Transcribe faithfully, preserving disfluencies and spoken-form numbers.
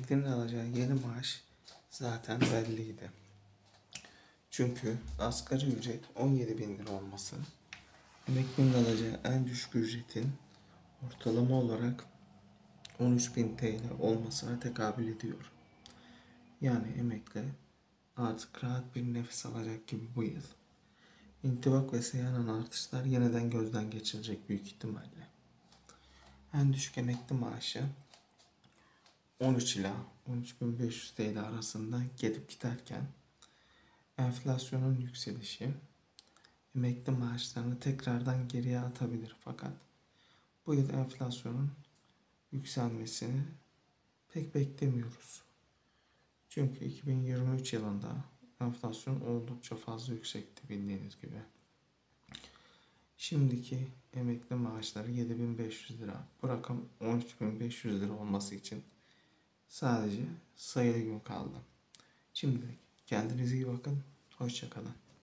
emeklinin alacağı yeni maaş zaten belliydi. Çünkü asgari ücret on yedi bin lira olması, emeklinin alacağı en düşük ücretin ortalama olarak on üç bin T L olmasına tekabül ediyor. Yani emekli artık rahat bir nefes alacak gibi bu yıl. İntibak ve seyyanen artışlar yeniden gözden geçirecek büyük ihtimalle. En düşük emekli maaşı on üç ila on üç bin beş yüz T L arasında gelip giderken enflasyonun yükselişi emekli maaşlarını tekrardan geriye atabilir, fakat bu yıl enflasyonun yükselmesini pek beklemiyoruz. Çünkü iki bin yirmi üç yılında enflasyon oldukça fazla yüksekti bildiğiniz gibi. Şimdiki emekli maaşları yedi bin beş yüz lira. Bu rakam on üç bin beş yüz lira olması için sadece sayılı gün kaldı. Şimdilik kendinize iyi bakın. Hoşça kalın.